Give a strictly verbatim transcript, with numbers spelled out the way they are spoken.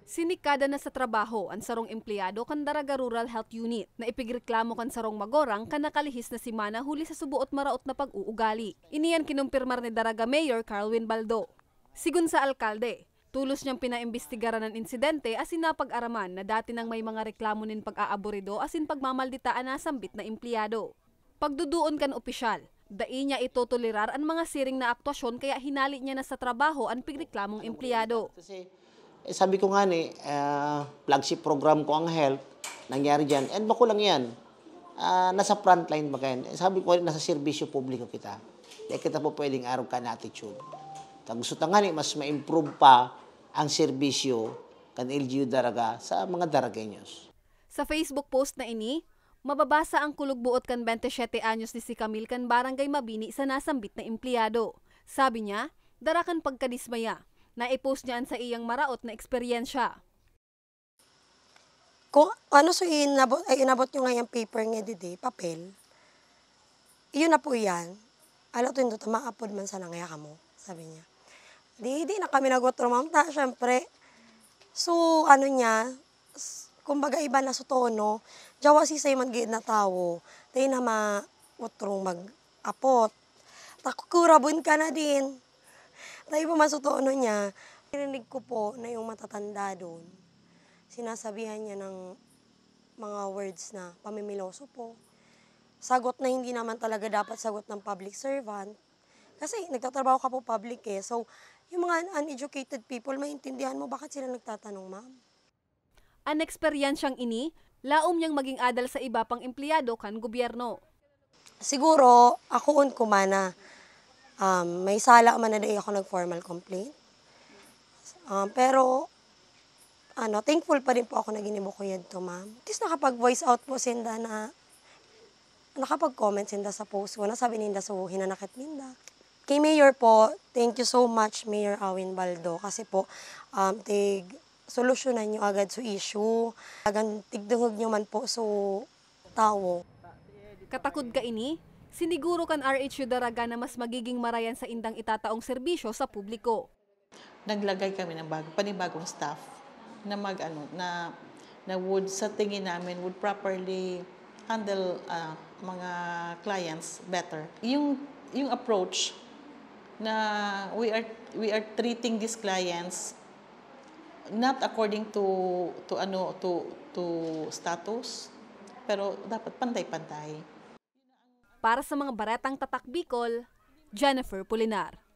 Sinikada na sa trabaho ang sarong empleyado kan Daraga Rural Health Unit na ipigreklamo kan sarong magorang kan nakalihis na si Mana huli sa subuot maraot na pag-uugali. Iniyan kinumpirmar ni Daraga Mayor Carlwin Baldo. Sigun sa alkalde, tulos niyang pinaimbestigaran ng insidente asin napag-araman na dati nang may mga reklamo nin pag-aaburido asin pagmamalditaan na sambit na empleyado. Pagduduon kan opisyal, dai niya itutulirar ang mga siring na aktwasyon kaya hinali niya na sa trabaho ang pigreklamong empleyado. Eh, sabi ko nga ni, uh, flagship program ko ang health, nangyari dyan. And bako lang yan, uh, nasa frontline ba kayo? Eh, sabi ko, nasa serbisyo publiko kita. Kaya kita po pwedeng araw ka na attitude. Kag gusto ta nga ni, mas ma-improve pa ang serbisyo kan L G U Daraga sa mga Darageños. Sa Facebook post na ini, mababasa ang kulugbuot kan twenty-seven anyos ni si Camille kan Barangay Mabini sa nasambit na empleyado. Sabi niya, darakan pagkadismaya. Na-i-post niyan sa iyang maraot na eksperyensya. Kung ano so inabot, ay inabot nyo nga yung paper nga didi, papel, iyon na po yan. Alam to, hindi ito maapod man sa nangaya ka mo, sabi niya. Di, di na kami nagwatro, ma'am, ta, syempre. So, ano niya, kumbaga iba na sa tono, jawa si say mag-gid na tao, tayo na ma-watrong mag-apot. Takukurabon ka na din. Tayo po masutono niya, narinig ko po na yung matatanda doon, sinasabihan niya ng mga words na pamimiloso po. Sagot na hindi naman talaga dapat sagot ng public servant. Kasi nagtatrabaho ka po public eh. So, yung mga uneducated people, maintindihan mo bakit sila nagtatanong, ma'am. Ang eksperyensyang ini, laom niyang maging adal sa iba pang empleyado kan gobyerno. Siguro, ako un kumana. Um, may sala man na ako nag-formal complaint. Um, pero, ano, thankful pa rin po ako na ginimo ko yan to, ma'am. At least nakapag-voice out po sinda na, nakapag-comment sinda sa post ko, na sabi ninda so hinanakit ninda. Kay Mayor po, thank you so much, Mayor Awin Baldo, kasi po, um, tig, solusyonan nyo agad so issue. Agan, tigdungog nyo man po so tao. Katakod ka ini? Siniguro kan R H U Daraga na mas magiging marayan sa indang itataong serbisyo sa publiko. Naglagay kami ng bago, panibagong staff na mag ano na na would sa tingin namin would properly handle uh, mga clients better. Yung yung approach na we are we are treating these clients not according to to ano to to status, pero dapat pantay-pantay. Para sa mga baretang tatak Bicol, Jennifer Pulinar.